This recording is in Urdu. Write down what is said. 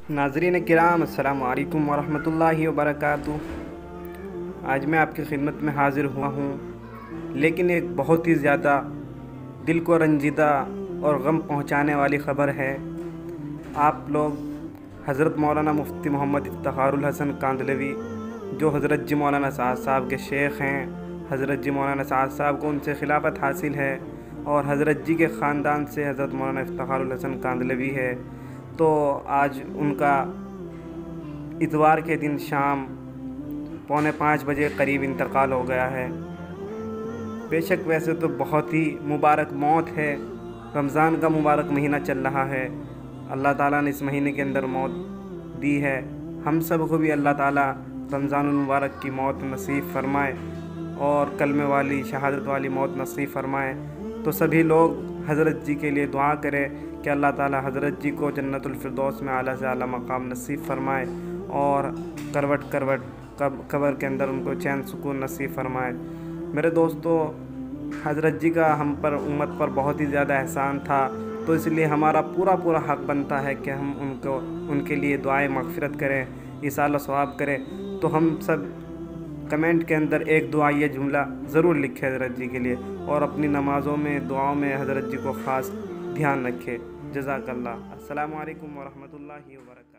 ناظرین کرام، السلام علیکم ورحمۃ اللہ وبرکاتہ۔ آج میں آپ کی خدمت میں حاضر ہوا ہوں، لیکن ایک بہت ہی زیادہ دل کو رنجیدہ اور غم پہنچانے والی خبر ہے۔ آپ لوگ حضرت مولانا مفتی محمد افتخار الحسن کاندھلوی، جو حضرت جی مولانا سعد صاحب کے شیخ ہیں، حضرت جی مولانا سعد صاحب کو ان سے خلافت حاصل ہے اور حضرت جی کے خاندان سے حضرت مولانا افتخار الحسن کاندھلوی ہے، تو آج ان کا اتوار کے دن شام 4:45 بجے قریب انتقال ہو گیا ہے۔ بے شک ویسے تو بہت ہی مبارک موت ہے، رمضان کا مبارک مہینہ چل رہا ہے، اللہ تعالیٰ نے اس مہینے کے اندر موت دی ہے۔ ہم سب کو بھی اللہ تعالیٰ رمضان المبارک کی موت نصیب فرمائے اور کلمے والی شہادت والی موت نصیب فرمائے۔ تو سبھی لوگ حضرت جی کے لیے دعا کریں کہ اللہ تعالیٰ حضرت جی کو جنت الفردوس میں اعلیٰ سے اعلیٰ مقام نصیب فرمائے اور کروٹ قبر کے اندر ان کو چین سکون نصیب فرمائے۔ میرے دوستو، حضرت جی کا ہم پر امت پر بہت ہی زیادہ احسان تھا، تو اس لیے ہمارا پورا حق بنتا ہے کہ ہم ان کے لیے دعائیں مغفرت کریں، ایصال ثواب کریں۔ تو ہم سب کمنٹ کے اندر ایک دعا یہ جملہ ضرور لکھے حضرت جی کے لیے، اور اپنی نمازوں میں دعاؤں میں حضرت جی کو خاص دھیان رکھے۔ جزاک اللہ۔ السلام علیکم ورحمۃ اللہ وبرکاتہ۔